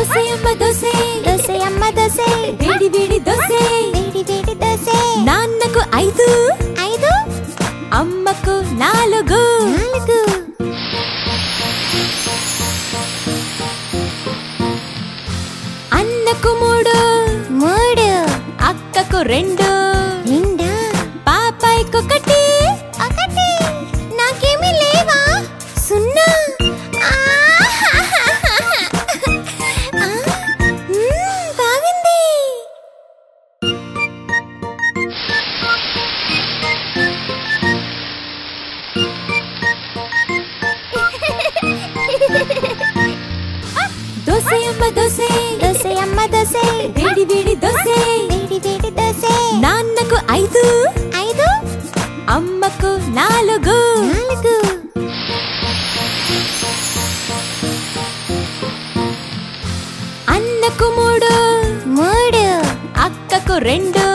దోసే అమ్మ దోసే దోసే అమ్మ దోసే వేడి వేడి దోసే వేడి వేడి దోసే నాన్నకు 5 5 అమ్మకు 4 అన్నకు 3 అక్కకు 2 పాపాయికు 1 నాకేమీ లేవా 0 బాగుంది దోసే అమ్మ దోసే దోసే అమ్మ దోసే వేడి వేడి దోసే వేడి వేడి దోసే నాన్నకు 5 అమ్మకు 4 అన్నకు 3 3 అక్కకు 2